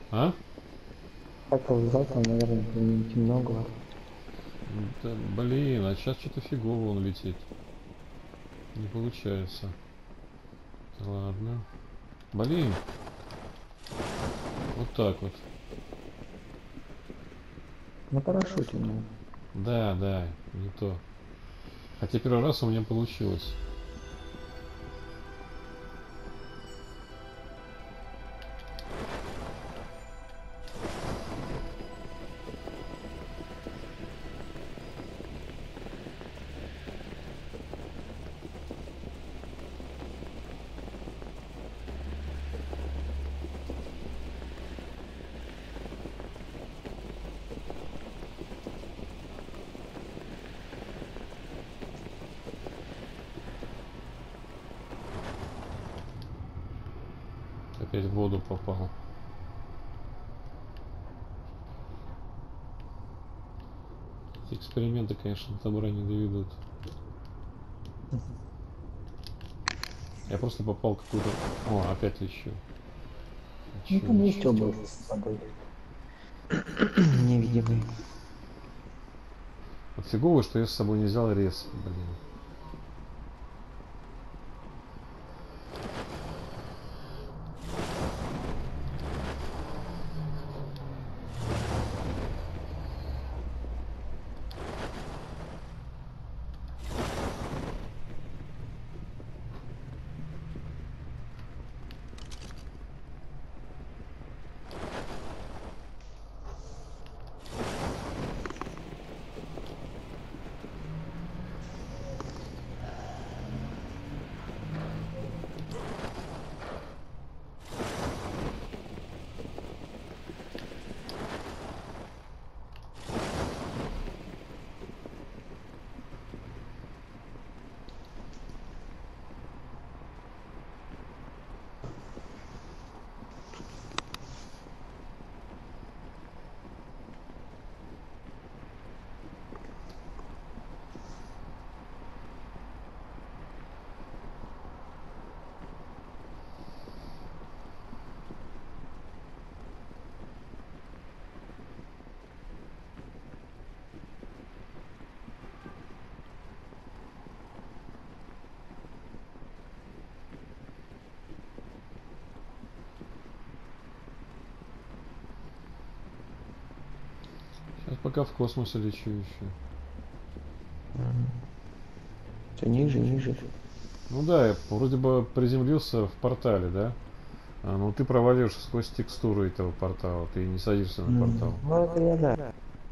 А? Факел взял, там, наверное, темно, говорю. Да, блин, а сейчас что-то фигово он летит. Не получается. Ладно. Блин, вот так вот. На парашюте, ну. Да, да, не то. Хотя первый раз у меня получилось. Опять в воду попал. Эти эксперименты, конечно, до добра не доведут. Я просто попал в какую-то... О, опять лечу. Ну, Лечу, там есть лечу. область с водой. Невидимый. Вот фигово, что я с собой не взял рез, блин. Сейчас пока в космосе лечу еще. Все ниже, ниже. Ну да, я вроде бы приземлился в портале, да? Но ты проваливаешься сквозь текстуру этого портала, ты не садишься на портал. Ну, это я, да.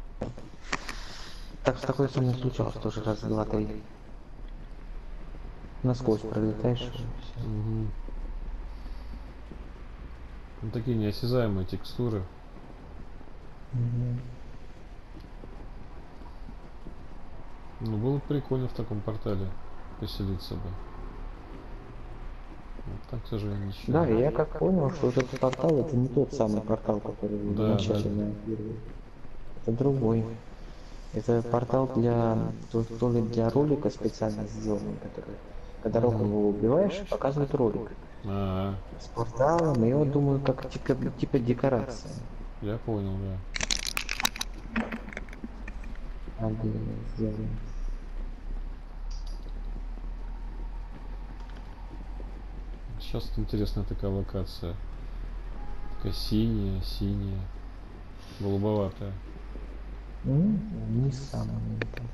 Так, такое со мной случалось тоже раз, два, три. Насквозь пролетаешь, и все. Мгм. Ну, такие неосязаемые текстуры. Ну, было бы прикольно в таком портале поселиться бы. Вот так, к сожалению, ничего. Да, и я как понял, что вот этот портал это не тот самый портал, который в Да, да, начале да. на первый. Это другой. Это портал для то ли для ролика специально сделанный, который когда Мгм. Рокового убиваешь, показывает ролик А, с порталом, и я вот думаю, как типа декорация. я понял, да. Отдельно сделано. Сейчас интересная такая локация. Такая синяя, синяя, голубоватая. Не самое мне там.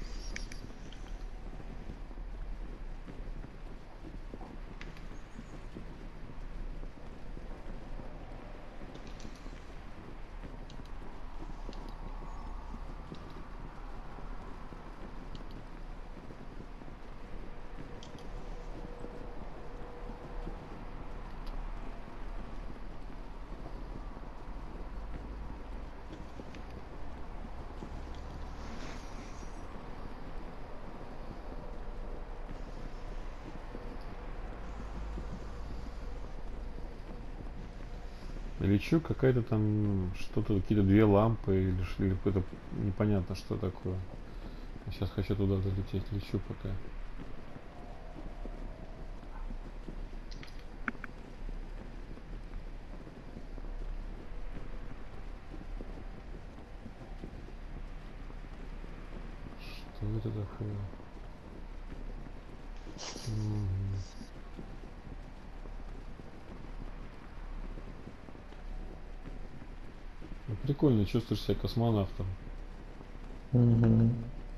Лечу какая-то там что-то, какие-то две лампы или какое-то непонятно что такое. Сейчас хочу туда залететь, лечу пока. Что это такое? Мгм. Ну, прикольно, чувствуешь себя космонавтом. Мгм.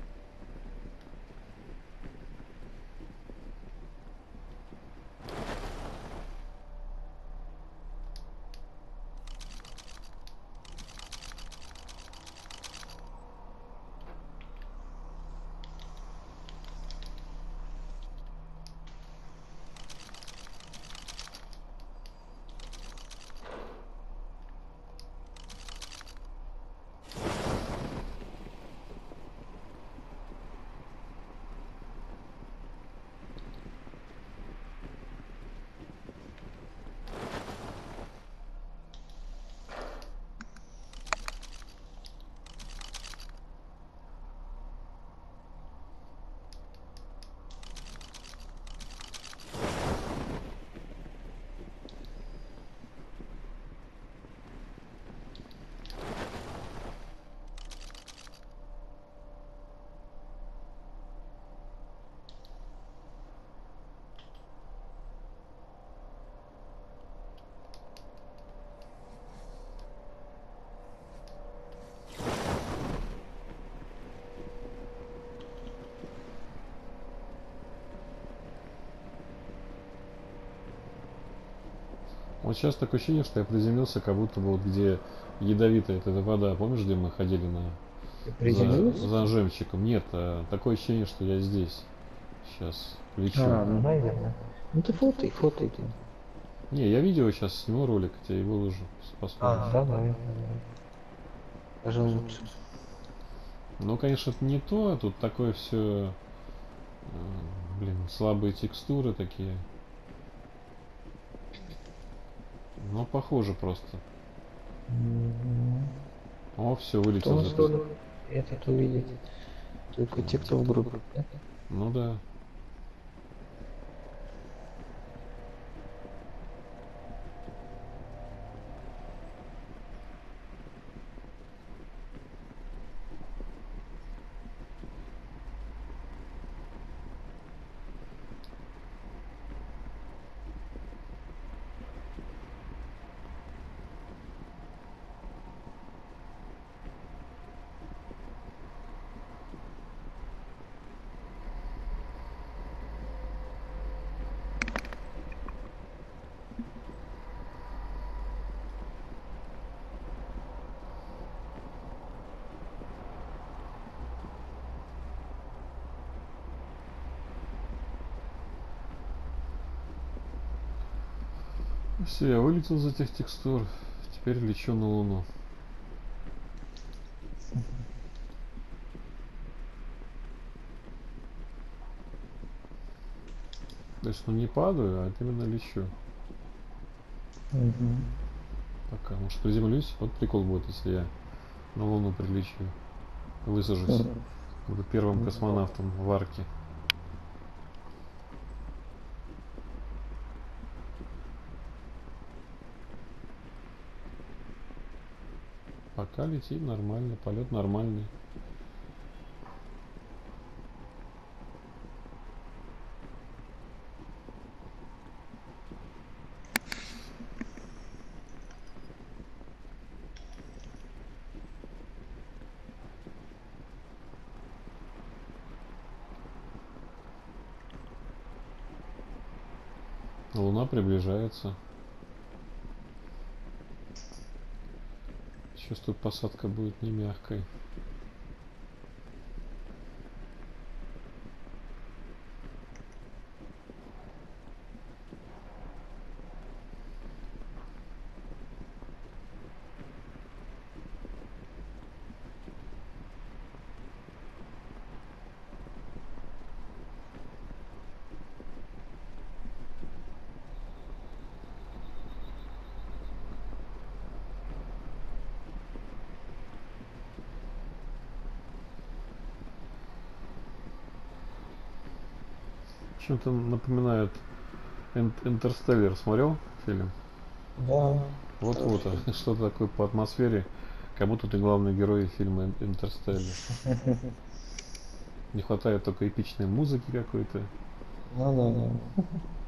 Вот сейчас такое ощущение, что я приземлился, как будто бы вот где ядовитая эта вода. Помнишь, где мы ходили Ты за, приземлился? за жемчиком? Нет, такое ощущение, что я здесь. Сейчас лечу. А, ну, наверное. Ну ты фотай ты. Не, я видео сейчас сниму ролик, тебе и выложу. Посмотришь. Давай. Даже лучше. Ну, конечно, это не то, а тут такое все, блин, слабые текстуры такие. Но похоже просто. Мгм. О, все, Кто вылетел за может этот увидеть? Только те, кто в группе. Да? Ну да. Все, я вылетел из этих текстур. Теперь лечу на Луну. То есть, ну не падаю, а именно лечу. Мгм. Пока. Может приземлюсь? Вот прикол будет, если я на Луну прилечу. Высажусь. Буду первым космонавтом в арке. Пока летит нормально, полет нормальный. Луна приближается. Чувствую, посадка будет не мягкой. Чем-то напоминает Интерстеллар. Смотрел фильм? Да. Вот-вот, Хороший. что-то такое по атмосфере, как будто ты главный герой фильма Интерстеллар. Не хватает только эпичной музыки какой-то. Ну да, да.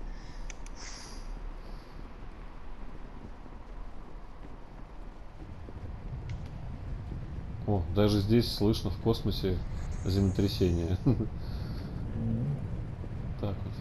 О, даже здесь слышно в космосе землетрясение. Так вот.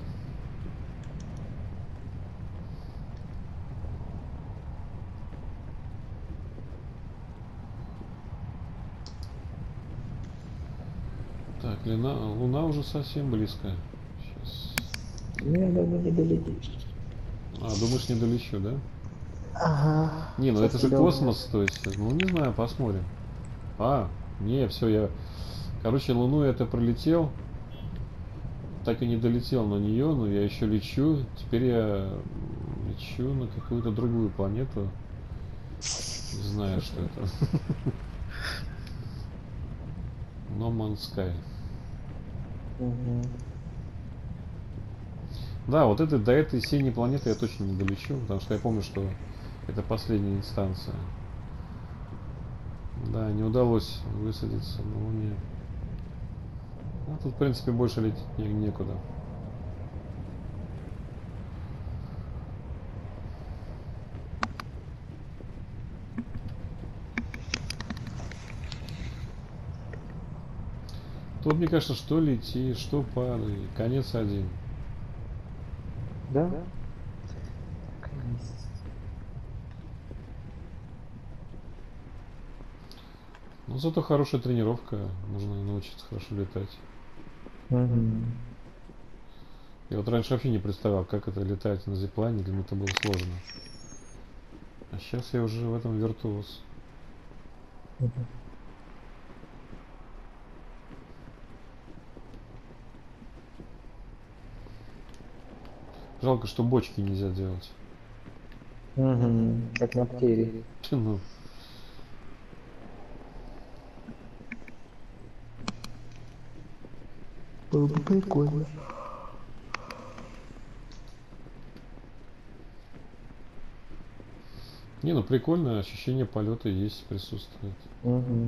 Так, Луна уже совсем близко. Сейчас. Я думаю, не долетишь. А, думаешь, не долечу, да? Ага. Не, ну это Сейчас же тебя космос, то есть, ну не знаю, посмотрим. А, не, все, короче, Луну я-то пролетел, так и не долетел на нее, но я еще лечу. Теперь я лечу на какую-то другую планету. Не знаю, что это. No Man's Sky. Угу. Да, вот до этой синей планеты я точно не долечу, потому что я помню, что это последняя инстанция. Да, не удалось высадиться на Луне. А тут, в принципе, больше лететь некуда. Тут, мне кажется, что лети, что падай. Конец один. Да? Так и есть. Но зато хорошая тренировка. Нужно научиться хорошо летать. Угу. Я вот раньше вообще не представлял, как это летать на зиплайне. Для меня это было сложно. А сейчас я уже в этом виртуоз. Жалко, что бочки нельзя делать. Угу. Как на птере. Ну, Было бы прикольно. не, ну прикольно, ощущение полета есть, присутствует. Угу.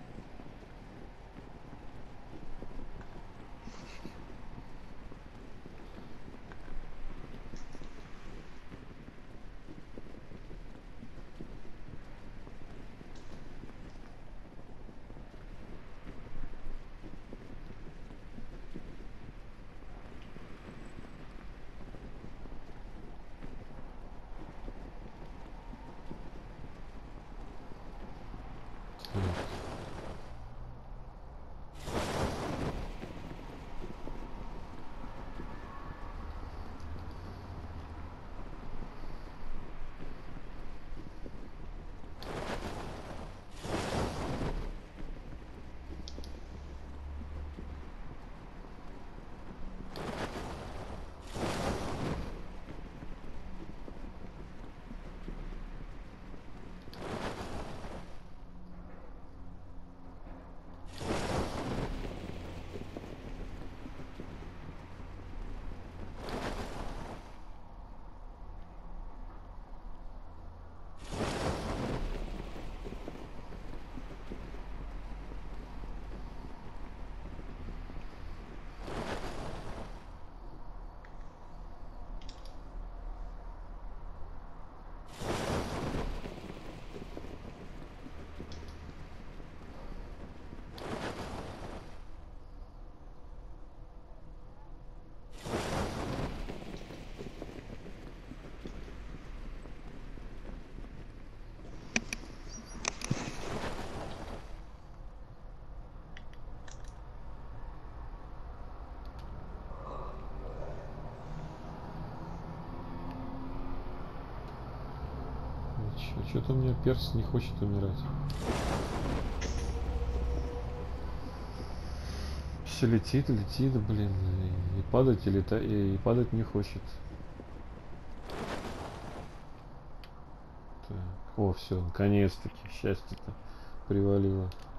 Что-то у меня перс не хочет умирать. Все летит, блин, и падать, и падать не хочет. Так. О, все, наконец-таки счастье-то привалило.